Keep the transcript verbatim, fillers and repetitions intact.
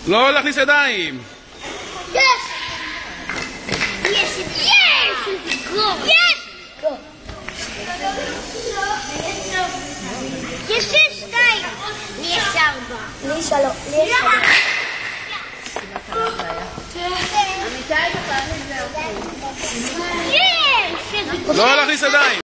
לא להכניס ידיים. Yes! Yes! Yes! Go! Yes! Go! יש שש, שתיים. לי יש ארבע. לי שלוש. לי יש שלוש. לא להכניס ידיים.